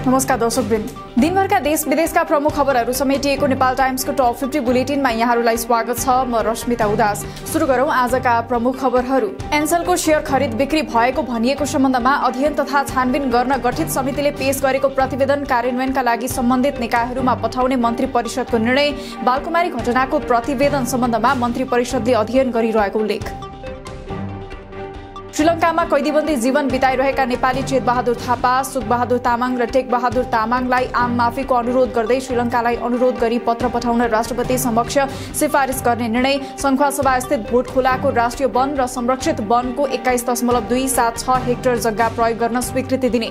नमस्कार दर्शकवृन्द, दिनभरका देश विदेशका प्रमुख खबरहरू समेटिएको नेपाल टाइम्सको टप 50 बुलेटिनमा यहाँहरूलाई स्वागत छ। म रश्मिता उदास। सुरु गरौं आजका प्रमुख खबरहरू। एन्सलको शेयर खरिद बिक्री भएको भनिएको सम्बन्धमा अध्ययन तथा छानबिन गर्न गठित समितिले पेश गरेको प्रतिवेदन कार्यान्वयनका लागि सम्बन्धित निकायहरूमा पठाउने मन्त्री परिषदको निर्णय। बालकुमारी घटनाको प्रतिवेदन सम्बन्धमा मन्त्री परिषदले अध्ययन गरिरहेको उल्लेख। श्रीलङ्कामा कैदीबन्दी जीवन बिताइरहेका नेपाली चेतबहादुर थापा, सुखबहादुर तामाङ र टेकबहादुर तामाङलाई आम माफीको अनुरोध गर्दै श्रीलङ्कालाई अनुरोध गरी पत्र पठाउन राष्ट्रपति समक्ष सिफारिस गर्ने निर्णय। सङ्खुवासभा स्थित भोटखोलाको राष्ट्रिय वन र संरक्षित वनको 21.276 हेक्टर जग्गा प्रयोग गर्न स्वीकृति दिने।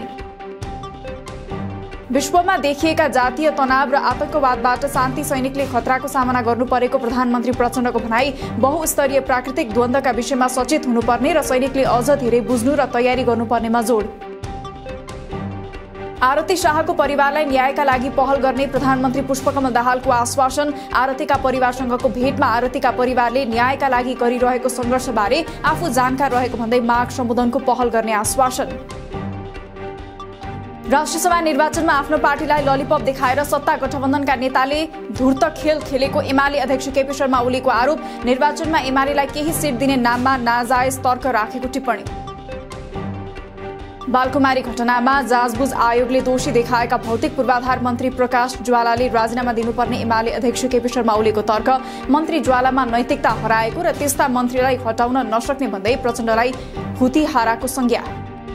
विश्वमा देखिएका जातीय तनाव र आतंकवादबाट शान्ति सैनिकले खतराको सामना गर्नु परेको प्रधानमन्त्री प्रचण्डको भनाई। बहुस्तरीय प्राकृतिक द्वन्द्वका विषयमा सचेत हुनुपर्ने र सैनिकले अझ धेरै बुझ्नु र तयारी गर्नुपर्नेमा जोड। आरती शाहको परिवारलाई न्यायका लागि पहल गर्ने प्रधानमन्त्री पुष्पकमल दाहालको आश्वासन। आरतीका परिवारसँगको भेटमा आरतीका परिवारले न्यायका लागि गरिरहेको सङ्घर्षबारे आफू जानकार रहेको भन्दै माग सम्बोधनको पहल गर्ने आश्वासन। राष्ट्रसभा निर्वाचनमा आफ्नो पार्टीलाई ललिपप देखाएर सत्ता गठबन्धनका नेताले धूर्त खेल खेलेको एमाले अध्यक्ष केपी शर्मा ओलीको आरोप। निर्वाचनमा एमालेलाई केही सिट दिने नाममा नाजायज तर्क राखेको टिप्पणी। बालकुमारी घटनामा जाँचबुझ आयोगले दोषी देखाएका भौतिक पूर्वाधार मन्त्री प्रकाश ज्वालाले राजीनामा दिनुपर्ने एमाले अध्यक्ष केपी शर्मा ओलीको तर्क। मन्त्री ज्वालामा नैतिकता हराएको र त्यस्ता मन्त्रीलाई हटाउन नसक्ने भन्दै प्रचण्डलाई हुतिहाराको संज्ञा।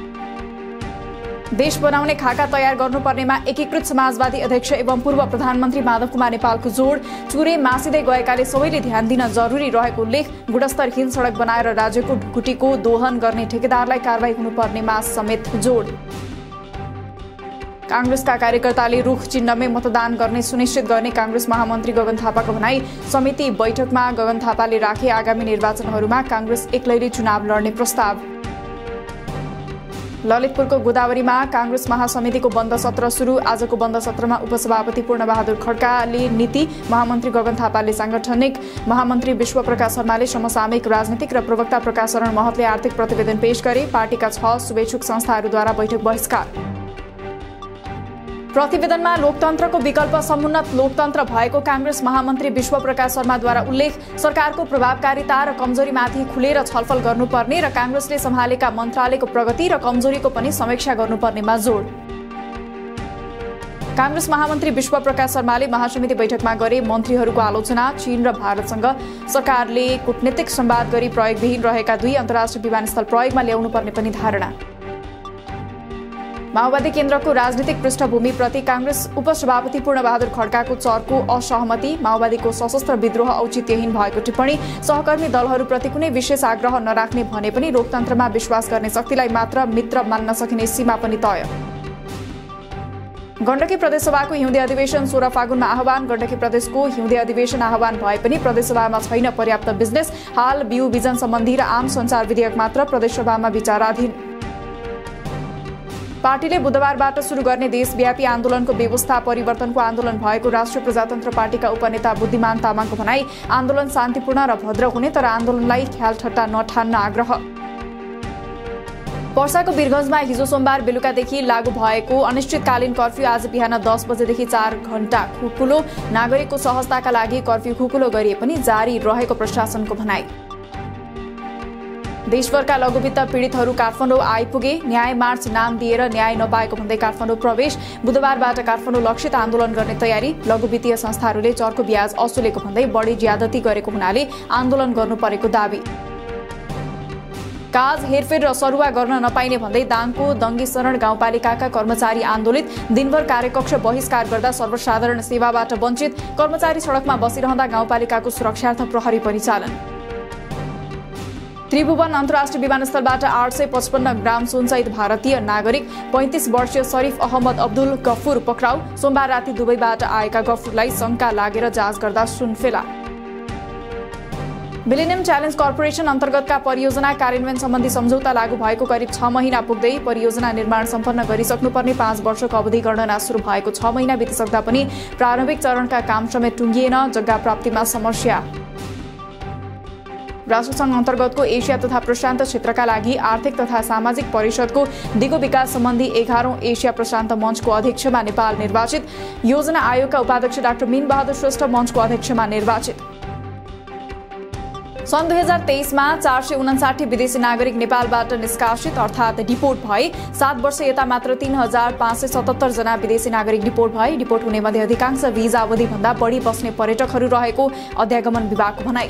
देश बनाउने खाका तयार गर्नुपर्नेमा एकीकृत समाजवादी अध्यक्ष एवं पूर्व प्रधानमन्त्री माधव कुमार नेपालको जोड। चुरे मासिँदै गएकाले सबैले ध्यान दिन जरुरी रहेको उल्लेख। गुणस्तरहीन सडक बनाएर राज्यको ढुकुटीको दोहन गर्ने ठेकेदारलाई कारवाही हुनुपर्नेमा समेत जोड। कांग्रेसका कार्यकर्ताले रुख चिन्हमै मतदान गर्ने सुनिश्चित गर्ने कांग्रेस महामन्त्री गगन थापाको भनाई। समिति बैठकमा गगन थापाले राखे आगामी निर्वाचनहरूमा कांग्रेस एक्लैले चुनाव लड्ने प्रस्ताव। ललितपुरको गोदावरीमा कांग्रेस महासमितिको बन्द सत्र सुरु। आजको बन्द सत्रमा उपसभापति पूर्णबहादुर खड्काले नीति, महामन्त्री गगन थापाले सांगठनिक, महामन्त्री विश्वप्रकाश शर्माले समसामयिक राजनीतिक र प्रवक्ता प्रकाश शरण महतले आर्थिक प्रतिवेदन पेश गरे। पार्टीका 6 शुभेच्छुक संस्थाहरूद्वारा बैठक बहिष्कार। प्रतिवेदनमा लोकतन्त्रको विकल्प समुन्नत लोकतन्त्र भएको कांग्रेस महामन्त्री विश्वप्रकाश शर्माद्वारा उल्लेख। सरकारको प्रभावकारिता र कमजोरीमाथि खुलेर छलफल गर्नुपर्ने र कांग्रेसले सम्हालेका मन्त्रालयको प्रगति र कमजोरीको पनि समीक्षा गर्नुपर्नेमा जोड। कांग्रेस महामन्त्री विश्वप्रकाश शर्माले महासमिति बैठकमा गरे मन्त्रीहरूको आलोचना। चीन र भारतसँग सरकारले कूटनीतिक संवाद गरी प्रयोगविहीन रहेका 2 अन्तर्राष्ट्रिय विमानस्थल प्रयोगमा ल्याउनुपर्ने पनि धारणा। माओवादी केन्द्रको राजनीतिक पृष्ठभूमिप्रति कांग्रेस उपसभापति पूर्णबहादुर खड्काको चर्को असहमति। माओवादीको सशस्त्र विद्रोह औचित्यहीन भएको टिप्पणी। सहकर्मी दलहरूप्रति कुनै विशेष आग्रह नराख्ने भने पनि लोकतन्त्रमा विश्वास गर्ने शक्तिलाई मात्र मित्र मान्न सकिने सीमा पनि तय। गण्डकी प्रदेशसभाको हिउँदे अधिवेशन 16 फागुनमा आह्वान। गण्डकी प्रदेशको हिउँदे अधिवेशन आह्वान भए पनि प्रदेशसभामा छैन पर्याप्त बिजनेस। हाल बिउ बिजन सम्बन्धी र आम सञ्चार विधेयक मात्र प्रदेशसभामा विचाराधीन। पार्टीले बुधबारबाट सुरु गर्ने देशव्यापी आन्दोलनको व्यवस्था परिवर्तनको आन्दोलन भएको राष्ट्रिय प्रजातन्त्र पार्टीका उपनेता बुद्धिमान तामाङको भनाई। आन्दोलन शान्तिपूर्ण र भद्र हुने तर आन्दोलनलाई ख्यालठट्टा नठान्न आग्रह। पर्साको वीरगञ्जमा हिजो सोमबार बेलुकादेखि लागू भएको अनिश्चितकालीन कर्फ्यू आज बिहान 10 बजेदेखि 4 घण्टा खुकुलो। नागरिकको सहजताका लागि कर्फ्यू खुकुलो गरिए पनि जारी रहेको प्रशासनको भनाई। देशभरका लघुवित्त पीडितहरू काठमाडौँ आइपुगे। न्याय मार्च नाम दिएर न्याय नपाएको भन्दै काठमाडौँ प्रवेश। बुधबारबाट काठमाडौँ लक्षित आन्दोलन गर्ने तयारी। लघुवित्तीय संस्थाहरूले चर्को ब्याज असुलेको भन्दै बढी ज्यादती गरेको हुनाले आन्दोलन गर्नु परेको दावी। काज हेरफेर र सरुवा गर्न नपाइने भन्दै दाङको दङ्गीशरण गाउँपालिकाका कर्मचारी आन्दोलित। दिनभर कार्यकक्ष बहिष्कार गर्दा सर्वसाधारण सेवाबाट वञ्चित। कर्मचारी सडकमा बसिरहँदा गाउँपालिकाको सुरक्षार्थ प्रहरी परिचालन। त्रिभुवन अन्तर्राष्ट्रिय विमानस्थलबाट 855 ग्राम सुनसहित भारतीय नागरिक 35 वर्षीय शरीफ अहमद अब्दुल गफुर पक्राउ। सोमबार राति दुबईबाट आएका गफुरलाई शंका लागेर जाँच गर्दा सुन फेला। मिलेनियम च्यालेन्ज कर्पोरेसन अन्तर्गतका परियोजना कार्यान्वयन सम्बन्धी सम्झौता लागू भएको करिब 6 महिना पुग्दै परियोजना निर्माण सम्पन्न गरिसक्नुपर्ने 5 वर्षको अवधि गणना सुरु भएको 6 महिना बितिसक्दा पनि प्रारम्भिक चरणका काम समेत टुङ्गिएन। जग्गा प्राप्तिमा समस्या। राष्ट्रसङ्घ अन्तर्गतको एसिया तथा प्रशान्त क्षेत्रका लागि आर्थिक तथा सामाजिक परिषदको दिगो विकास सम्बन्धी 11औं एसिया प्रशान्त मञ्चको अध्यक्षमा नेपाल निर्वाचित। योजना आयोगका उपाध्यक्ष डाक्टर मीन बहादुर श्रेष्ठ मञ्चको अध्यक्षमा निर्वाचित। सन् 2023 मा 459 विदेशी नागरिक नेपालबाट निष्कासित अर्थात् डिपोर्ट भए। 7 वर्ष यता मात्र 3577 जना विदेशी नागरिक डिपोर्ट भए। डिपोर्ट हुने मध्ये अधिकांश भिजा अवधिभन्दा बढी बस्ने पर्यटकहरू रहेको अध्यागमन विभागको भनाइ।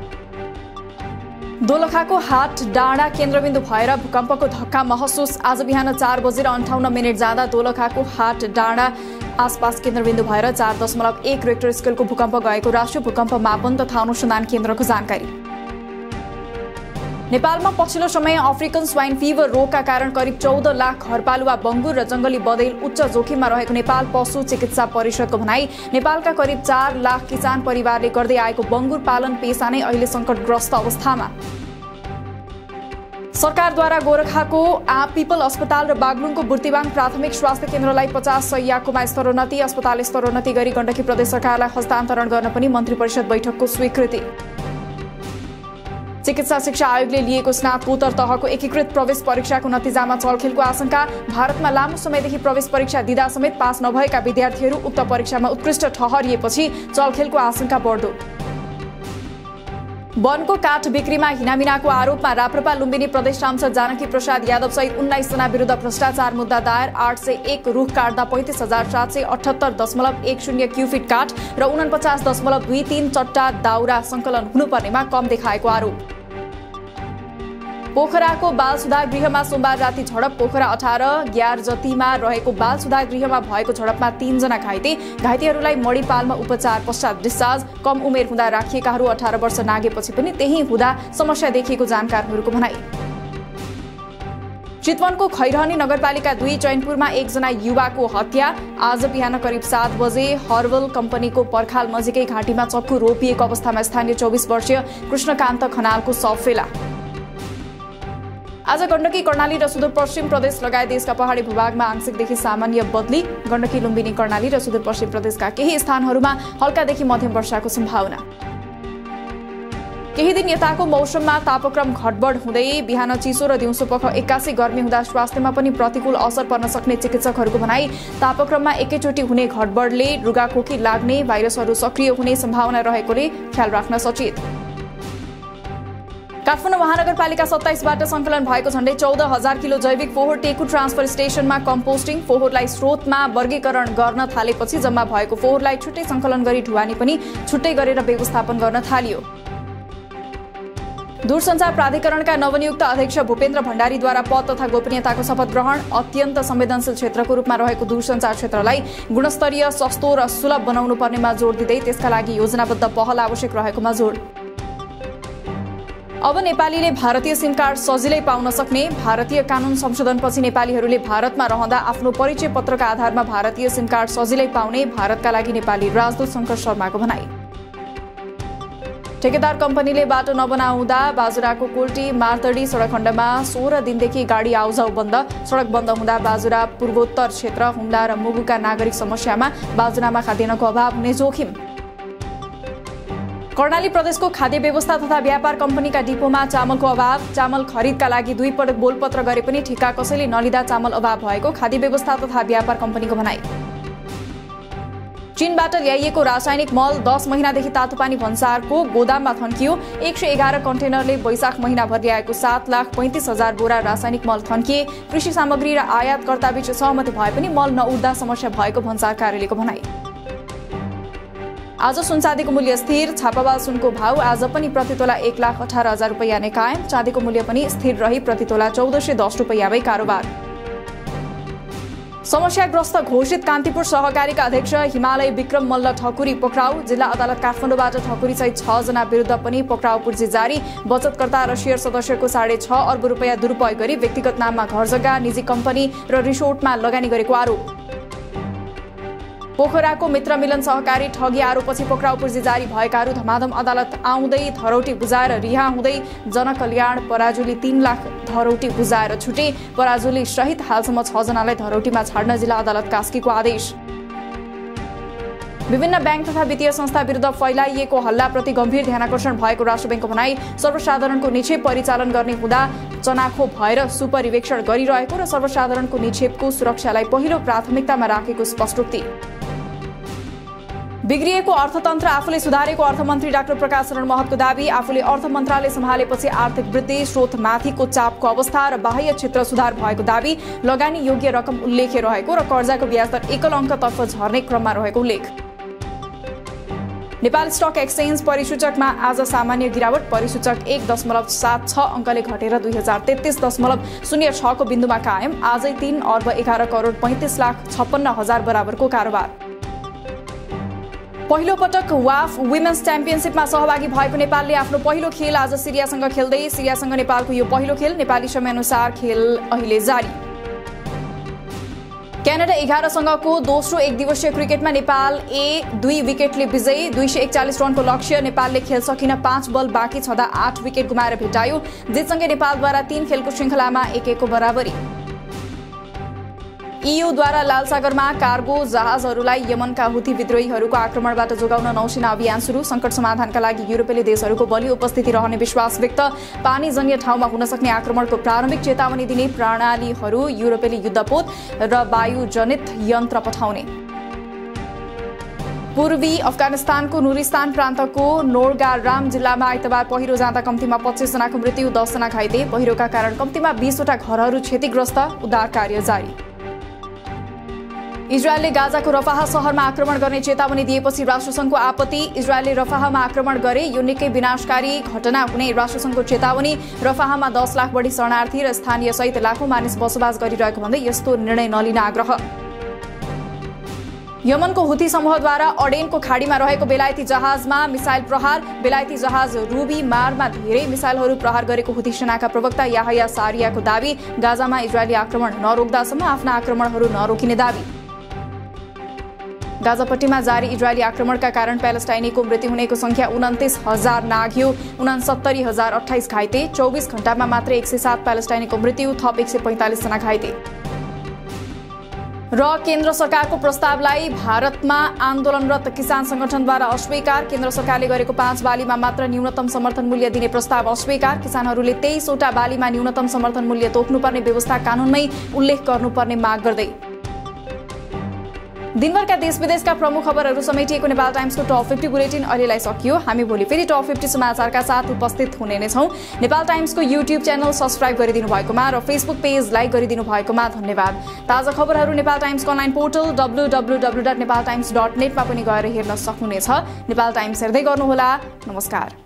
दोलखाको हाट डाँडा केन्द्रबिन्दु भएर भूकम्पको धक्का महसुस। आज बिहान 4:58 जाँदा दोलखाको हाट डाँडा आसपास केन्द्रबिन्दु भएर 4.1 रेक्टर स्केलको भूकम्प गएको राष्ट्रिय भूकम्प मापन तथा अनुसन्धान केन्द्रको जानकारी। नेपालमा पछिल्लो समय अफ्रिकन स्वाइन फिभर रोगका कारण करिब 14 लाख घरपालुवा बङ्गुर र जंगली बँदेल उच्च जोखिममा रहेको नेपाल पशु चिकित्सा परिषदको भनाइ। नेपालका करिब 4 लाख किसान परिवारले गर्दै आएको बङ्गुर पालन पेशा नै अहिले सङ्कटग्रस्त अवस्थामा। सरकारद्वारा गोरखाको पिपल अस्पताल र बागलुङको बुर्तिवाङ प्राथमिक स्वास्थ्य केन्द्रलाई 50 शय्याकोमा स्तरोन्नति। अस्पताल स्तरोन्नति गरी गण्डकी प्रदेश सरकारलाई हस्तान्तरण गर्न पनि मन्त्री परिषद बैठकको स्वीकृति। चिकित्सा शिक्षा आयोगले लिएको स्नातकोत्तर तहको एकीकृत प्रवेश परीक्षाको नतिजामा चलखेलको आशंका। भारतमा लामो समयदेखि प्रवेश परीक्षा दिँदा समेत पास नभएका विद्यार्थीहरू उक्त परीक्षामा उत्कृष्ट ठहरिएपछि चलखेलको आशंका बढ्दो। वनको काठ बिक्रीमा हिनामिनाको आरोपमा राप्रपा लुम्बिनी प्रदेश सांसद जानकी प्रसाद यादव सहित 19 जना विरुद्ध भ्रष्टाचार मुद्दा दायर। 801 रुख काट्दा 35,778.10 क्युफिट काठ र 49.23 चट्टा दाउरा संकलन हुनुपर्नेमा कम देखाएको आरोप। पोखराको बाल सुधार गृहमा सोमबार राति झडप। पोखरा 18 ग्यारजतीमा रहेको बाल सुधार गृहमा भएको झडपमा 3 जना घाइते। घाइतेहरूलाई मणिपालमा उपचार पश्चात डिस्चार्ज। कम उमेर हुँदा राखिएकाहरू 18 वर्ष नागेपछि पनि त्यही हुँदा समस्या देखिएको जानकारहरूको भनाइ। चितवनको खैरहनी नगरपालिका 2 चैनपुरमा 1 जना युवाको हत्या। आज बिहान करिब 7 बजे हर्बल कम्पनीको पर्खाल नजिकै घाँटीमा चक्कु रोपिएको अवस्थामा स्थानीय 24 वर्षीय कृष्णकान्त खनालको शव फेला। आज गण्डकी कर्णाली र सुदूरपश्चिम प्रदेश लगायत देशका पहाडी भूभागमा आंशिकदेखि सामान्य बदली। गण्डकी लुम्बिनी कर्णाली र सुदूरपश्चिम प्रदेशका केही स्थानहरूमा हल्कादेखि मध्यम वर्षाको सम्भावना। केही दिन यताको मौसममा तापक्रम घटबढ हुँदै बिहान चिसो र दिउँसोपख 81 गर्मी हुँदा स्वास्थ्यमा पनि प्रतिकूल असर पर्न सक्ने चिकित्सकहरूको भनाइ। तापक्रममा एकैचोटि हुने घटबढले रुगाखोकी लाग्ने, भाइरसहरू सक्रिय हुने सम्भावना रहेकोले ख्याल राख्न सचेत। काठमाडौँ महानगरपालिका 27बाट सङ्कलन भएको झण्डै 14,000 किलो जैविक फोहोर टेकु ट्रान्सफर स्टेशनमा कम्पोस्टिङ। फोहोरलाई स्रोतमा वर्गीकरण गर्न थालेपछि जम्मा भएको फोहोरलाई छुट्टै सङ्कलन गरी ढुवानी पनि छुट्टै गरेर व्यवस्थापन गर्न थालियो। दूरसञ्चार प्राधिकरणका नवनियुक्त अध्यक्ष भूपेन्द्र भण्डारीद्वारा पद तथा गोपनीयताको शपथ ग्रहण। अत्यन्त संवेदनशील क्षेत्रको रूपमा रहेको दूरसञ्चार क्षेत्रलाई गुणस्तरीय, सस्तो र सुलभ बनाउनु पर्नेमा जोड दिँदै त्यसका लागि योजनाबद्ध पहल आवश्यक रहेकोमा जोड। अब नेपालीले भारतीय सिम कार्ड सजिलै पाउन सक्ने। भारतीय कानून संशोधनपछि नेपालीहरूले भारतमा रहँदा आफ्नो परिचय पत्रका आधारमा भारतीय सिम कार्ड सजिलै पाउने भारतका लागि नेपाली राजदूत शङ्कर शर्माको भनाइ। ठेकेदार कम्पनीले बाटो नबनाउँदा बाजुराको कोल्टी मार्तडी सडक खण्डमा 16 दिनदेखि गाडी आउजाउ बन्द। सडक बन्द हुँदा बाजुरा पूर्वोत्तर क्षेत्र हुम्ला र मुगुका नागरिक समस्यामा बाजुरामा खाद्यान्नको अभाव हुने जोखिम। कर्णाली प्रदेशको खाद्य व्यवस्था तथा व्यापार कम्पनीका डिपोमा चामलको अभाव। चामल खरिदका लागि 2 पटक बोलपत्र गरे पनि ठेक्का कसैले नलिँदा चामल अभाव भएको खाद्य व्यवस्था तथा व्यापार कम्पनीको भनाइ। चीनबाट ल्याइएको रासायनिक मल 10 महिनादेखि तातोपानी भन्सारको गोदाममा थन्कियो। 111 कन्टेनरले वैशाख महिनाभर ल्याएको 7,35,000 बोरा रासायनिक मल थन्किए। कृषि सामग्री र आयातकर्ताबीच सहमति भए पनि मल नउड्दा समस्या भएको भन्सार कार्यालयको भनाइ। आज सुनचाँदीको मूल्य स्थिर। छापावाल सुनको भाव आज पनि प्रतितोला 1,18,000 रुपैयाँ नै कायम। चाँदीको मूल्य पनि स्थिर रही प्रतितोला 1,410 रुपैयाँमै कारोबार। समस्याग्रस्त घोषित कान्तिपुर सहकारीका अध्यक्ष हिमालय विक्रम मल्ल ठकुरी पक्राउ। जिल्ला अदालत काठमाडौँबाट ठकुरी सहित 6 जना विरुद्ध पनि पक्राउ पूर्जी जारी। बचतकर्ता र शेयर सदस्यको 6.5 अर्ब रुपैयाँ दुरुपयोग गरी व्यक्तिगत नाममा घर जग्गा, निजी कम्पनी र रिसोर्टमा लगानी गरेको आरोप। पोखराको मित्र मिलन सहकारी ठगी आरोपपछि पक्राउ पूर्जी जारी भएकाहरू धमाधम अदालत आउँदै धरौटी बुझाएर रिहा हुँदै जनकल्याण पराजुली 3 लाख धरौटी बुझाएर छुटे। पराजुली सहित हालसम्म 6 जनालाई धरौटीमा छाड्न जिल्ला अदालत कास्कीको आदेश। विभिन्न ब्याङ्क तथा वित्तीय संस्था विरुद्ध फैलाइएको हल्लाप्रति गम्भीर ध्यानाकर्षण भएको राष्ट्र ब्याङ्कको भनाई। सर्वसाधारणको निक्षेप परिचालन गर्ने हुँदा चनाखो भएर सुपरिवेक्षण गरिरहेको र सर्वसाधारणको निक्षेपको सुरक्षालाई पहिलो प्राथमिकतामा राखेको स्पष्टोक्ति। बिग्रिएको अर्थतन्त्र आफूले सुधारेको अर्थमन्त्री डाक्टर प्रकाश शरण महतको दाबी। आफूले अर्थ मन्त्रालय सम्हालेपछि आर्थिक वृद्धि स्रोतमाथिको चापको अवस्था र बाह्य क्षेत्र सुधार भएको दाबी। लगानी योग्य रकम उल्लेख्य रहेको र कर्जाको ब्याज दर एकल अङ्कतर्फ झर्ने क्रममा रहेको उल्लेख। नेपाल स्टक एक्सचेन्ज परिसूचकमा आज सामान्य गिरावट। परिसूचक 1.76 अङ्कले घटेर 2033.06 को बिन्दुमा कायम। आजै 3 अर्ब 11 करोड 35 लाख 56 हजार बराबरको कारोबार। पहिलो पटक वाफ वुमेन्स च्याम्पियनसिपमा सहभागी भएको नेपालले आफ्नो पहिलो खेल आज सिरियासँग खेल्दै। सिरियासँग नेपालको यो पहिलो खेल। नेपाली समयअनुसार खेल अहिले जारी। क्यानाडा 11 सँगको दोस्रो एक दिवसीय क्रिकेटमा नेपाल 2 विकेटले विजयी। 241 रनको लक्ष्य नेपालले खेल सकिन 5 बल बाँकी छँदा 8 विकेट गुमाएर भेटायो। जितसँगै नेपालद्वारा 3 खेलको श्रृङ्खलामा 1-1 को बराबरी। ईयूद्वारा लालसागरमा कार्गो जहाजहरूलाई यमनका हुथी विद्रोहीहरूको आक्रमणबाट जोगाउन नौसेना अभियान सुरु। संकट समाधानका लागि युरोपेली देशहरूको बलियो उपस्थिति रहने विश्वास व्यक्त। पानीजन्य ठाउँमा हुन सक्ने आक्रमणको प्रारम्भिक चेतावनी दिने प्रणालीहरू, युरोपेली युद्धपोत र वायुजनित यन्त्र पठाउने। पूर्वी अफगानिस्तानको नुरिस्तान प्रान्तको नोरगाराम जिल्लामा आइतबार पहिरो जाँदा कम्तीमा 25 जनाको मृत्यु, 10 जना घाइते। पहिरोका कारण कम्तीमा 20 वटा घरहरू क्षतिग्रस्त। उद्धार कार्य जारी। इजरायलले गाजाको रफाह शहरमा आक्रमण गर्ने चेतावनी दिएपछि राष्ट्रसङ्घको आपत्ति। इजरायलले रफाहमा आक्रमण गरे, यो निकै विनाशकारी घटना हुने राष्ट्रसङ्घको चेतावनी। रफाहमा 10 लाख बढी शरणार्थी र स्थानीय सहित लाखौं मानिस बसोबास गरिरहेको भन्दै यस्तो निर्णय नलिन आग्रह। यमनको हुथी समूहद्वारा अडेनको खाडीमा रहेको बेलायती जहाजमा मिसाइल प्रहार। बेलायती जहाज रुबी मारमा धेरै मिसाइलहरू प्रहार गरेको हुथी सेनाका प्रवक्ता याहया सारियाको दाबी। गाजामा इजरायली आक्रमण नरोक्दासम्म आफ्ना आक्रमणहरू नरोकिने दाबी। गाजापट्टीमा जारी इजरायली आक्रमणका कारण प्यालेस्टाइनीको मृत्यु हुनेको संख्या 29,000 नाघ्यो। 69,028 घाइते। 24 घण्टामा मात्र 107 प्यालेस्टाइनीको मृत्यु, थप 145 जना घाइते। र केन्द्र सरकारको प्रस्तावलाई भारतमा आन्दोलनरत किसान संगठनद्वारा अस्वीकार। केन्द्र सरकारले गरेको 5 बालीमा मात्र न्यूनतम समर्थन मूल्य दिने प्रस्ताव अस्वीकार। किसानहरूले 23 वटा बालीमा न्यूनतम समर्थन मूल्य तोक्नुपर्ने व्यवस्था कानूनमै उल्लेख गर्नुपर्ने माग गर्दै। दिनभरका देश विदेशका प्रमुख खबरहरू समेटिएको नेपाल टाइम्सको टप 50 बुलेटिन अहिलेलाई सकियो। हामी भोलि फेरि टप 50 समाचारका साथ उपस्थित हुने नै छौं। नेपाल टाइम्सको युट्युब च्यानल सब्स्क्राइब गरिदिनु भएकोमा र फेसबुक पेज लाइक गरिदिनु भएकोमा धन्यवाद। ताजा खबरहरू नेपाल टाइम्सको अनलाइन पोर्टल www.nepaltimes.net मा पनि गएर हेर्न सक्नुहुनेछ। नेपाल टाइम्स हेर्दै गर्नुहोला। नमस्कार।